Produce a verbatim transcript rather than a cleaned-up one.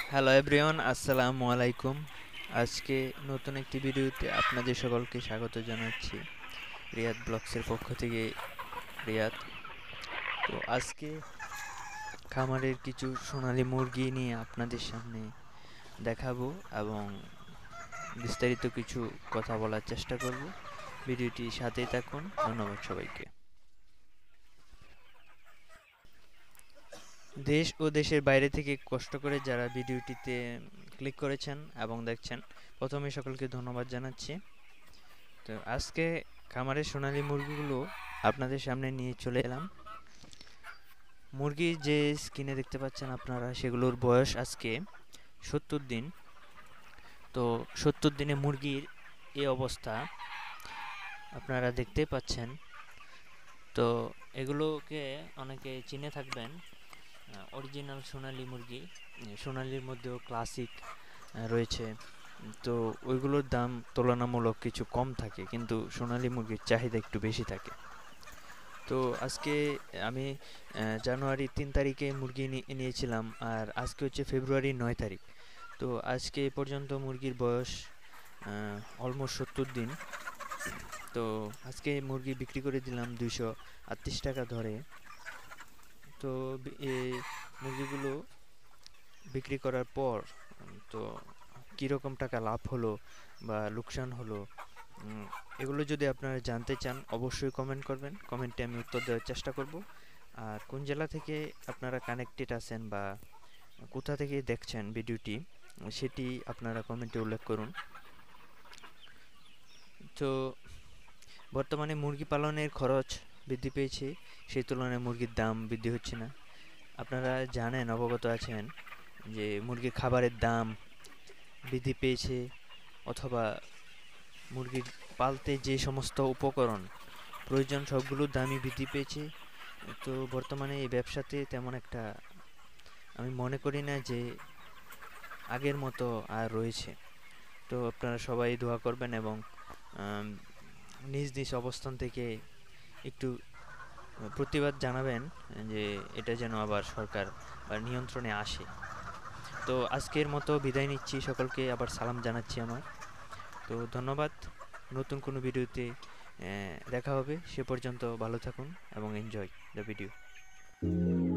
Hello everyone, আসসালামু আলাইকুম। আজকে নতুন একটি ভিডিওতে আপনাদের সকলকে স্বাগত জানাচ্ছি রিয়াদ ব্লগসের পক্ষ থেকে। রিয়াদ, তো আজকে খামারের কিছু সোনালী মুরগি নিয়ে আপনাদের সামনে দেখাবো এবং বিস্তারিত কিছু কথা বলার চেষ্টা করব। ভিডিওটি সাথেই থাকুন। ধন্যবাদ সবাইকে। দেশ ও দেশের বাইরে থেকে কষ্ট করে যারা ভিডিওটিতে ক্লিক করেছেন এবং দেখছেন, প্রথমে সকলকে ধন্যবাদ জানাচ্ছি। তো আজকে খামারের সোনালী মুরগিগুলো আপনাদের সামনে নিয়ে চলে এলাম। মুরগি যে স্ক্রিনে দেখতে পাচ্ছেন আপনারা, সেগুলোর বয়স আজকে সত্তর দিন। তো সত্তর দিনে মুরগির এই অবস্থা আপনারা দেখতে পাচ্ছেন। তো এগুলোকে অনেকে চিনে থাকবেন অরিজিনাল সোনালী মুরগি। সোনালির মধ্যেও ক্লাসিক রয়েছে, তো ওইগুলোর দাম তুলনামূলক কিছু কম থাকে, কিন্তু সোনালী মুরগির চাহিদা একটু বেশি থাকে। তো আজকে আমি জানুয়ারি তিন তারিখে মুরগি নিয়েছিলাম, আর আজকে হচ্ছে ফেব্রুয়ারি নয় তারিখ। তো আজকে এ পর্যন্ত মুরগির বয়স অলমোস্ট সত্তর দিন। তো আজকে মুরগি বিক্রি করে দিলাম দুইশো আটত্রিশ টাকা ধরে। তো এই মুরগিগুলো বিক্রি করার পর তো কীরকম টাকা লাভ হলো বা লোকসান হলো, এগুলো যদি আপনারা জানতে চান অবশ্যই কমেন্ট করবেন। কমেন্টে আমি উত্তর দেওয়ার চেষ্টা করব। আর কোন জেলা থেকে আপনারা কানেক্টেড আছেন বা কোথা থেকে দেখছেন ভিডিওটি, সেটি আপনারা কমেন্টে উল্লেখ করুন। তো বর্তমানে মুরগি পালনের খরচ বৃদ্ধি পেয়েছে, সেই তুলনায় মুরগির দাম বৃদ্ধি হচ্ছে না। আপনারা জানেন, অবগত আছেন যে মুরগির খাবারের দাম বৃদ্ধি পেয়েছে, অথবা মুরগির পালতে যে সমস্ত উপকরণ প্রয়োজন সবগুলোর দামই বৃদ্ধি পেয়েছে। তো বর্তমানে এই ব্যবসাতে তেমন একটা আমি মনে করি না যে আগের মতো আর রয়েছে। তো আপনারা সবাই দোয়া করবেন এবং নিজ নিজ অবস্থান থেকে একটু প্রতিবাদ জানাবেন যে এটা যেন আবার সরকার বা নিয়ন্ত্রণে আসে। তো আজকের মতো বিদায় নিচ্ছি, সকলকে আবার সালাম জানাচ্ছি আমার। তো ধন্যবাদ। নতুন কোনো ভিডিওতে দেখা হবে, সে পর্যন্ত ভালো থাকুন এবং এনজয় দ্য ভিডিও।